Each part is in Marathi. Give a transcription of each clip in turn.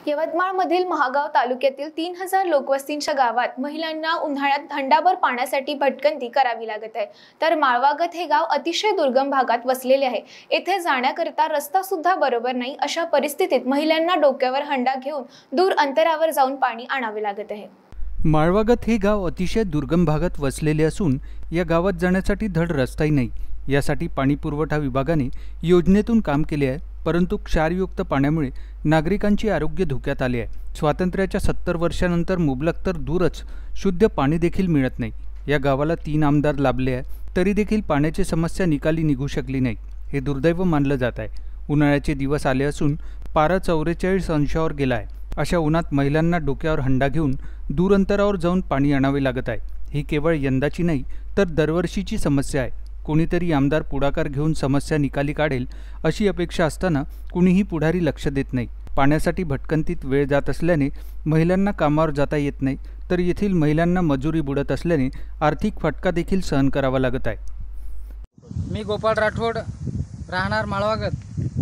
यवतमाळमधील महागाव तालुक्यातील 3000 लोकवस्तींच्या गावात महिलांना उन्हाळ्यात हंडाभर पाण्यासाठी भटकंती करावी लागत आहे। तर माळवागत हे गाव अतिशय दुर्गम भागात वसलेले आहे। येथे जाण्याकरता रस्ता सुद्धा बरोबर नाही। अशा परिस्थितीत महिलांना डोक्यावर हंडा घेऊन दूर अंतरावर जाऊन पाणी आणावे लागत आहे। माळवागत हे गाव अतिशय दुर्गम भागात वसलेले असून या गावात जाण्यासाठी धड रस्ताही नाही। यासाठी पाणी पुरवठा विभागाने योजनेतून काम केले आहे, परंतु क्षारयुक्त पाण्यामुळे नागरिकांचे आरोग्य धोक्यात आले आहे। स्वातंत्र्याच्या 70 वर्षांनंतर मुबलक तर दूरच शुद्ध पाणी देखील मिळत नाही। या गावाला 3 आमदार लाभले आहे, तरी देखील पाण्याची समस्या निकाली निघू शकली नाही। हे दुर्दैव मानलं जात आहे। उन्हाळ्याचे दिवस आले असून पारा 44 अंशावर गेला आहे। अशा उन्हात महिलांना डोक्यावर हंडा घेऊन दूर अंतरावर जाऊन पाणी आणावे लागत आहे। ही केवळ यंदाची नाही तर दरवर्षीची समस्या आहे। कोणीतरी आमदार पुढाकार घेऊन समस्या निकाली काढेल अशी अपेक्षा असताना कुणीही पुढारी लक्ष देत नाही। पाण्यासाठी भटकंतीत वेळ जात असल्याने महिलांना कामावर जाता येत नाही, तर येथील महिलांना मजुरी बुडत असल्याने आर्थिक फटका देखील सहन करावा लागत आहे। मी गोपाळ राठोड, राहणार माळवागत।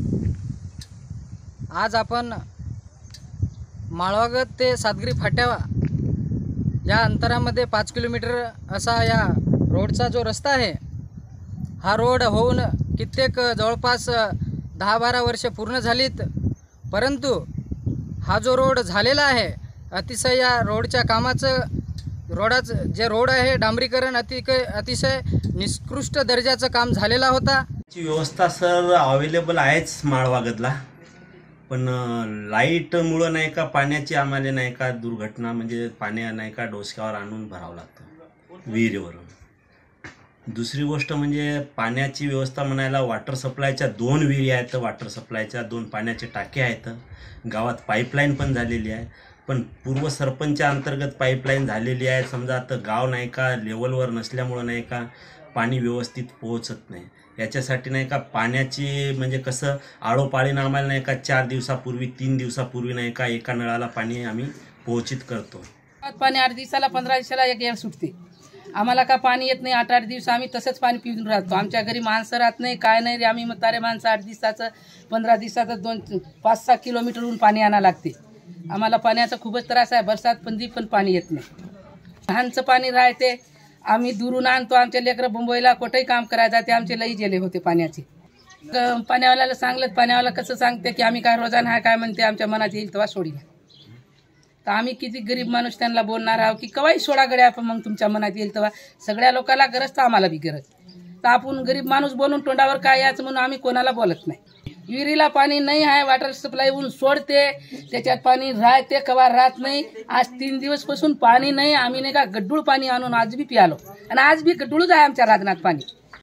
आज आपण माळवागत ते सातगिरी फाट्यावा या अंतरामध्ये 5 किलोमीटर असा या रोडचा जो रस्ता आहे, हा रोड होऊन कित्येक जवळपास 10-12 वर्ष पूर्ण झालीत, परंतु हा जो रोड झालेला आहे अतिशय या रोडच्या कामाचं जे रोड आहे डांबरीकरण अतिशय निकृष्ट दर्जाचं काम झालेला होता। व्यवस्था सर अवेलेबल आहेच माळवागतला, पण लाईटमुळं नाही का पाण्याची आम्हाला नाही का दुर्घटना म्हणजे पाण्या नाही का डोसक्यावर आणून भरावं लागतं विहिरीवरून। दुसरी गोष्ट म्हणजे पाण्याची व्यवस्था म्हणायला वॉटर सप्लायच्या 2 विहिरी आहेत, वॉटर सप्लायच्या 2 पाण्याचे टाके आहेत। गावात पाईपलाईन पण झालेली आहे, पण पूर्व सरपंचा अंतर्गत पाईपलाईन झालेली आहे। समजा आता गाव नाही का लेवलवर नसल्यामुळं नाही का पाणी व्यवस्थित पोहोचत नाही। याच्यासाठी नाही का पाण्याची म्हणजे कसं आळोपाळीनं आम्हाला नाही का 4 दिवसापूर्वी 3 दिवसापूर्वी नाही का एका नळाला पाणी आम्ही पोहोचित करतो। पाणी 8 दिवसाला 15 दिवसाला एक येळ सुटते। आम्हाला का पाणी येत नाही। 8-8 दिवस आम्ही तसंच पाणी पिऊन राहतो। आमच्या घरी माणसं राहत नाही, काय नाही रे। आम्ही म्हातारे माणसं 8 दिवसाचं 15 दिवसाचं 5-6 किलोमीटरहून पाणी आणायला लागते। आम्हाला पाण्याचा खूपच त्रास आहे। बरसात पण पाणी येत नाही। लहानचं पाणी राहते, आम्ही दुरून आणतो। आमचे लेकरं मुंबईला कुठेही काम करायला जाते, आमचे लई गेले होते पाण्याचे। पाण्यावाल्याला सांगलं, पाण्यावाला कसं सांगते की आम्ही काय रोजाना आहे काय म्हणते, आमच्या मनात येईल तेव्हा सोडी। तर आम्ही किती गरीब माणूस त्यांना बोलणार आहोत की कवाही सोडा गड्या आपण, मग तुमच्या मनात येईल तेव्हा। सगळ्या लोकांना गरज तर आम्हाला बी गरज, तर आपण गरीब माणूस बोलून तोंडावर काय याचं म्हणून आम्ही कोणाला बोलत नाही। विहिरीला पाणी नाही आहे, वॉटर सप्लाय होऊन सोडते, त्याच्यात पाणी राहते कवा राहत नाही। आज 3 दिवसपासून पाणी नाही। आम्ही नाही का गड्डूळ पाणी आणून आज बी पियालो, आणि आज बी गड्डूळच आहे आमच्या राजनाथ पाणी।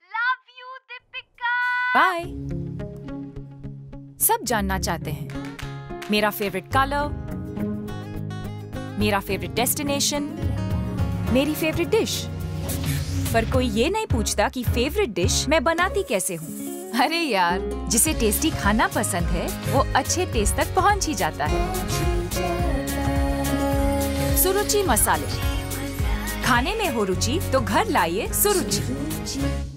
बाय। सब जानना चाहते हैं मेरा फेवरेट कलर, मेरा फेवरेट डेस्टिनेशन, मेरी फेवरेट डिश, पर कोई ये नहीं पूछता कि फेवरेट डिश मैं बनाती कैसे हूँ। अरे यार, जिसे टेस्टी खाना पसंद है वो अच्छे टेस्ट तक पहुँच ही जाता है। सुरुचि मसाले, खाने में हो रुचि तो घर लाइए सुरुचि।